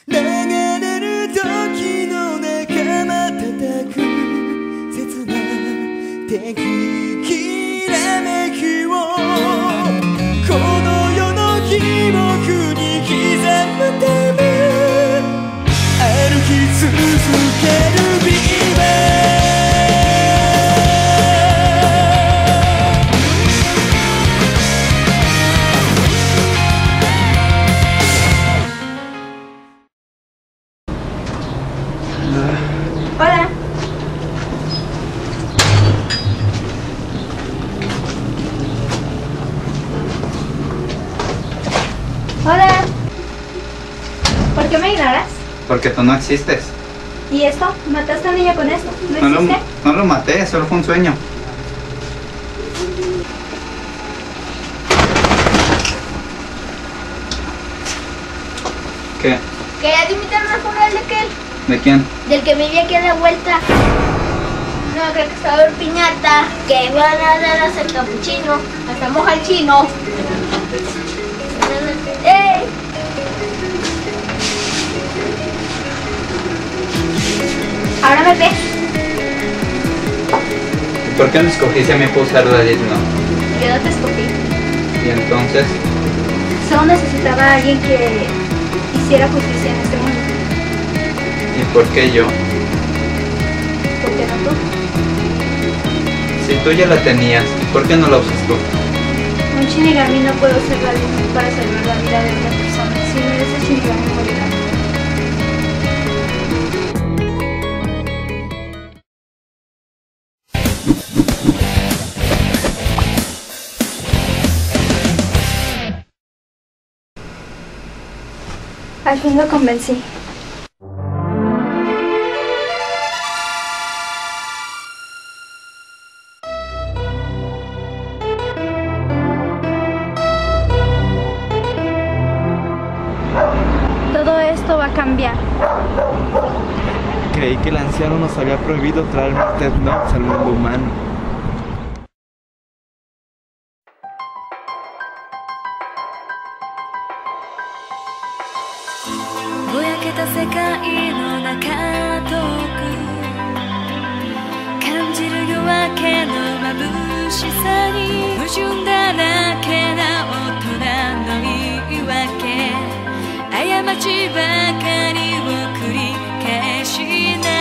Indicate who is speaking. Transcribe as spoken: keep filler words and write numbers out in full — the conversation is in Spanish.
Speaker 1: 流れる時の仲間叩く切な手きらめきをこの世の記憶に刻むため歩き続けるビーバー
Speaker 2: Hola. Hola. ¿Por qué me ignoras?
Speaker 3: Porque tú no existes.
Speaker 2: ¿Y esto? ¿Mataste a un niño con esto? ¿No
Speaker 3: No lo,
Speaker 2: existe?
Speaker 3: no lo maté, solo fue un sueño. ¿Qué?
Speaker 2: ¿Querías invitarme al funeral de aquel?
Speaker 3: ¿De quién?
Speaker 2: Del que vivía aquí a la vuelta. No, creo que estaba en piñata. Que van a dar a hacer capuchino. Hasta moja el chino. ¡Ey! Ahora me ves.
Speaker 3: ¿Por qué me escogiste a mí para usar la digno?
Speaker 2: Yo no te escogí.
Speaker 3: Y entonces,
Speaker 2: Solo necesitaba a alguien que hiciera justicia en este mundo.
Speaker 3: ¿y por qué yo?
Speaker 2: ¿Por qué no tú?
Speaker 3: Si tú ya la tenías, ¿por qué no la usas tú?
Speaker 2: Un Shinigami no puede ser la luz para salvar la vida de una persona. Si no eres el Shinigami, morirá. Al fin lo convencí. Todo esto va a cambiar.
Speaker 4: Creí que el anciano nos había prohibido traer Martes Nox al mundo humano.
Speaker 5: ぼやけた世界の中遠く感じる夜明けの眩しさに矛盾だらけな大人の言い訳過ちばかりを繰り返しな